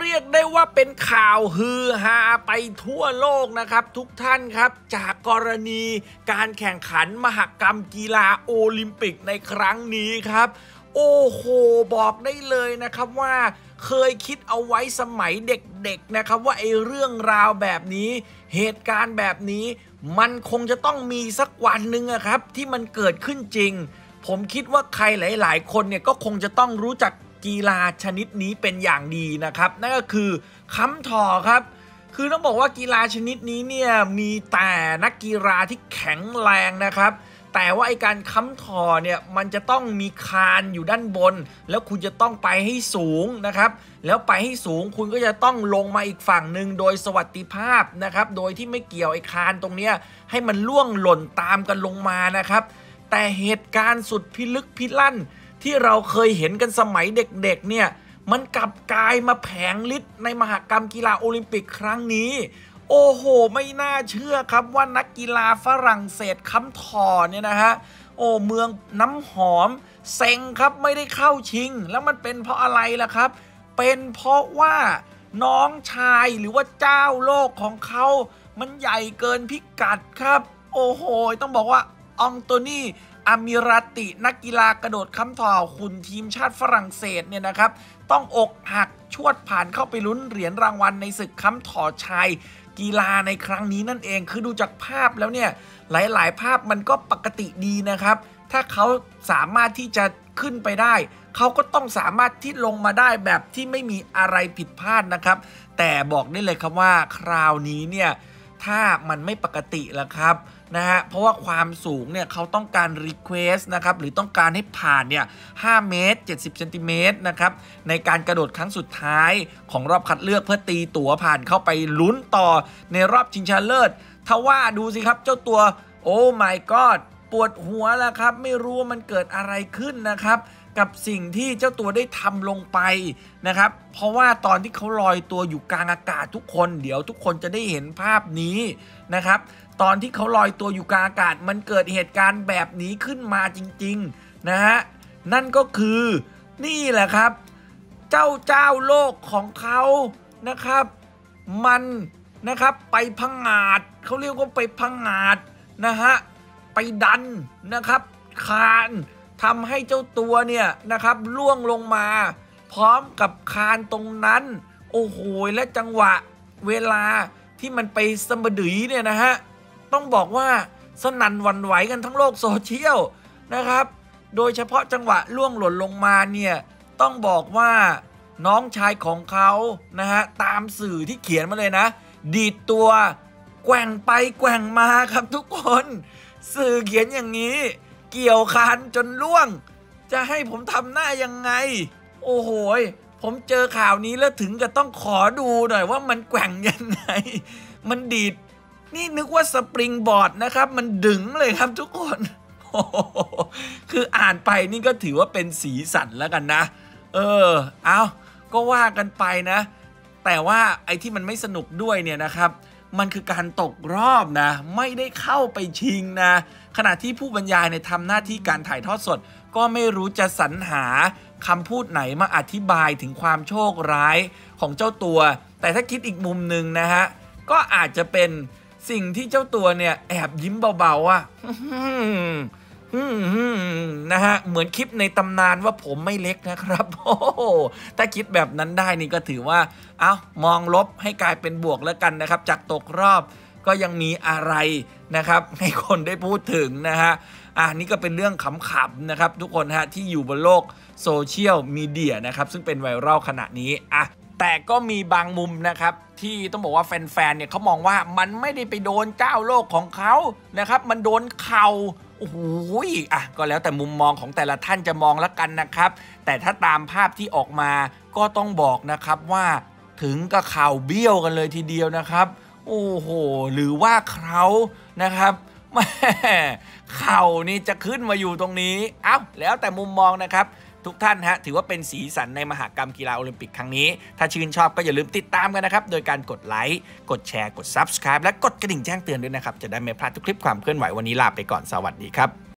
เรียกได้ว่าเป็นข่าวฮือฮาไปทั่วโลกนะครับทุกท่านครับจากกรณีการแข่งขันมหกรรมกีฬาโอลิมปิกในครั้งนี้ครับโอ้โหบอกได้เลยนะครับว่าเคยคิดเอาไว้สมัยเด็กๆนะครับว่าไอ้เรื่องราวแบบนี้เหตุการณ์แบบนี้มันคงจะต้องมีสักวันหนึ่งครับที่มันเกิดขึ้นจริงผมคิดว่าใครหลายๆคนเนี่ยก็คงจะต้องรู้จักกีฬาชนิดนี้เป็นอย่างดีนะครับนั่นก็คือค้ำถ่อครับคือต้องบอกว่ากีฬาชนิดนี้เนี่ยมีแต่นักกีฬาที่แข็งแรงนะครับแต่ว่าไอ้การค้ำถ่อเนี่ยมันจะต้องมีคานอยู่ด้านบนแล้วคุณจะต้องไปให้สูงนะครับแล้วไปให้สูงคุณก็จะต้องลงมาอีกฝั่งหนึ่งโดยสวัสดิภาพนะครับโดยที่ไม่เกี่ยวไอ้คานตรงเนี้ยให้มันล่วงหล่นตามกันลงมานะครับแต่เหตุการณ์สุดพิลึกพิลั่นที่เราเคยเห็นกันสมัยเด็กๆเนี่ยมันกลับกลายมาแผงฤทธิ์ในมหกรรมกีฬาโอลิมปิกครั้งนี้โอ้โหไม่น่าเชื่อครับว่านักกีฬาฝรั่งเศสค้ำถ่อเนี่ยนะฮะโอ้เมืองน้ำหอมเซ็งครับไม่ได้เข้าชิงแล้วมันเป็นเพราะอะไรล่ะครับเป็นเพราะว่าน้องชายหรือว่าเจ้าโลกของเขามันใหญ่เกินพิกัดครับโอ้โหต้องบอกว่าอองโตนี่อามิราตินักกีฬากระโดดค้ำถ่อหุ่นทีมชาติฝรั่งเศสเนี่ยนะครับต้องอกหักชวดผ่านเข้าไปลุ้นเหรียญรางวัลในศึกค้ำถ่อชายกีฬาในครั้งนี้นั่นเองคือดูจากภาพแล้วเนี่ยหลายๆภาพมันก็ปกติดีนะครับถ้าเขาสามารถที่จะขึ้นไปได้เขาก็ต้องสามารถที่ลงมาได้แบบที่ไม่มีอะไรผิดพลาดนะครับแต่บอกได้เลยครับว่าคราวนี้เนี่ยถ้ามันไม่ปกติแล้วครับนะฮะเพราะว่าความสูงเนี่ยเขาต้องการรีเควสนะครับหรือต้องการให้ผ่านเนี่ย5เมตร70เซนติเมตรนะครับในการกระโดดครั้งสุดท้ายของรอบคัดเลือกเพื่อตีตั๋วผ่านเข้าไปลุ้นต่อในรอบชิงชนะเลิศทว่าดูสิครับเจ้าตัวโอ้ my god ปวดหัวแล้วครับไม่รู้ว่ามันเกิดอะไรขึ้นนะครับกับสิ่งที่เจ้าตัวได้ทำลงไปนะครับเพราะว่าตอนที่เขาลอยตัวอยู่กลางอากาศทุกคนเดี๋ยวทุกคนจะได้เห็นภาพนี้นะครับตอนที่เขาลอยตัวอยู่กลางอากาศมันเกิดเหตุการณ์แบบนี้ขึ้นมาจริงๆนะฮะนั่นก็คือนี่แหละครับเจ้าโลกของเขานะครับมันนะครับไปพังงาดเขาเรียกว่าไปพังงาดนะฮะไปดันนะครับคานทำให้เจ้าตัวเนี่ยนะครับล่วงลงมาพร้อมกับคานตรงนั้นโอ้โหและจังหวะเวลาที่มันไปสมดุยเนี่ยนะฮะต้องบอกว่าสนั่นหวั่นไหวกันทั้งโลกโซเชียลนะครับโดยเฉพาะจังหวะล่วงหล่นลงมาเนี่ยต้องบอกว่าน้องชายของเขานะฮะตามสื่อที่เขียนมาเลยนะดีดตัวแกว่งไปแกว่งมาครับทุกคนสื่อเขียนอย่างนี้เกี่ยวคานจนล่วงจะให้ผมทำหน้ายังไงโอ้โหผมเจอข่าวนี้แล้วถึงกับต้องขอดูหน่อยว่ามันแกว่งยังไงมันดีดนี่นึกว่าสปริงบอร์ดนะครับมันดึงเลยครับทุกคนคืออ่านไปนี่ก็ถือว่าเป็นสีสันแล้วกันนะเอาก็ว่ากันไปนะแต่ว่าไอ้ที่มันไม่สนุกด้วยเนี่ยนะครับมันคือการตกรอบนะไม่ได้เข้าไปชิงนะขณะที่ผู้บรรยายในทำหน้าที่การถ่ายทอดสดก็ไม่รู้จะสรรหาคำพูดไหนมาอธิบายถึงความโชคร้ายของเจ้าตัวแต่ถ้าคิดอีกมุมหนึ่งนะฮะก็อาจจะเป็นสิ่งที่เจ้าตัวเนี่ยแอบยิ้มเบาๆอ่ะนะฮะเหมือนคลิปในตำนานว่าผมไม่เล็กนะครับโอ้ถ้าคิดแบบนั้นได้นี่ก็ถือว่ามองลบให้กลายเป็นบวกแล้วกันนะครับจากตกรอบก็ยังมีอะไรนะครับให้คนได้พูดถึงนะฮะนี่ก็เป็นเรื่องขำๆนะครับทุกคนฮะที่อยู่บนโลกโซเชียลมีเดียนะครับซึ่งเป็นไวรัลขณะนี้แต่ก็มีบางมุมนะครับที่ต้องบอกว่าแฟนๆเนี่ยเขามองว่ามันไม่ได้ไปโดนเจ้าโลกของเขานะครับมันโดนเข่าโอ้โหก็แล้วแต่มุมมองของแต่ละท่านจะมองแล้วกันนะครับแต่ถ้าตามภาพที่ออกมาก็ต้องบอกนะครับว่าถึงกับเข่าเบี้ยวกันเลยทีเดียวนะครับโอ้โหหรือว่าเขานะครับแม่เข่านี่จะขึ้นมาอยู่ตรงนี้แล้วแต่มุมมองนะครับทุกท่านฮะถือว่าเป็นสีสันในมหกรรมกีฬาโอลิมปิกครั้งนี้ถ้าชื่นชอบก็อย่าลืมติดตามกันนะครับโดยการกดไลค์กดแชร์กด Subscribe และกดกระดิ่งแจ้งเตือนด้วยนะครับจะได้ไม่พลาดทุกคลิปความเคลื่อนไหววันนี้ลาไปก่อนสวัสดีครับ